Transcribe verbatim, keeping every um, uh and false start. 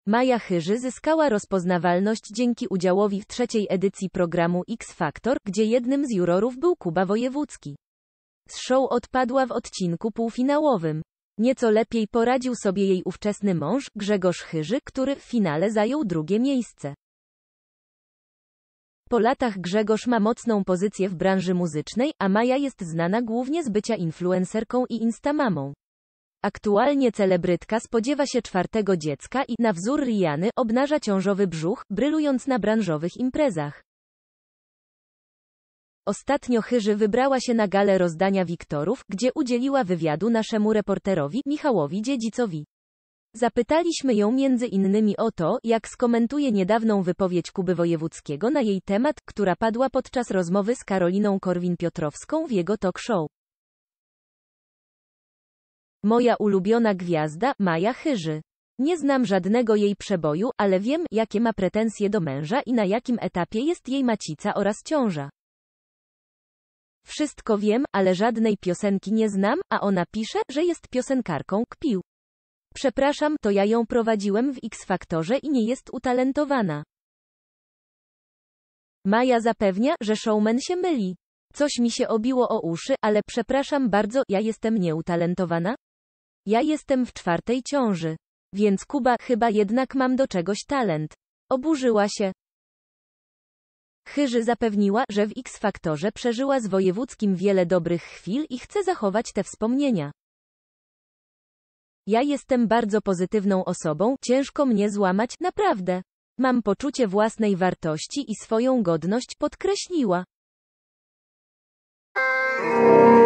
Maja Chyży zyskała rozpoznawalność dzięki udziałowi w trzeciej edycji programu X Factor, gdzie jednym z jurorów był Kuba Wojewódzki. Z show odpadła w odcinku półfinałowym. Nieco lepiej poradził sobie jej ówczesny mąż, Grzegorz Chyży, który w finale zajął drugie miejsce. Po latach Grzegorz ma mocną pozycję w branży muzycznej, a Maja jest znana głównie z bycia influencerką i instamamą. Aktualnie celebrytka spodziewa się czwartego dziecka i, na wzór Rihanny, obnaża ciążowy brzuch, brylując na branżowych imprezach. Ostatnio Chyży wybrała się na galę rozdania Wiktorów, gdzie udzieliła wywiadu naszemu reporterowi, Michałowi Dziedzicowi. Zapytaliśmy ją między innymi o to, jak skomentuje niedawną wypowiedź Kuby Wojewódzkiego na jej temat, która padła podczas rozmowy z Karoliną Korwin-Piotrowską w jego talk show. Moja ulubiona gwiazda, Maja Chyży. Nie znam żadnego jej przeboju, ale wiem, jakie ma pretensje do męża i na jakim etapie jest jej macica oraz ciąża. Wszystko wiem, ale żadnej piosenki nie znam, a ona pisze, że jest piosenkarką, kpił. Przepraszam, to ja ją prowadziłem w X Faktorze i nie jest utalentowana. Maja zapewnia, że showman się myli. Coś mi się obiło o uszy, ale przepraszam bardzo, ja jestem nieutalentowana? Ja jestem w czwartej ciąży. Więc Kuba, chyba jednak mam do czegoś talent. Oburzyła się. Chyży zapewniła, że w X Faktorze przeżyła z Wojewódzkim wiele dobrych chwil i chce zachować te wspomnienia. Ja jestem bardzo pozytywną osobą, ciężko mnie złamać, naprawdę. Mam poczucie własnej wartości i swoją godność, podkreśliła.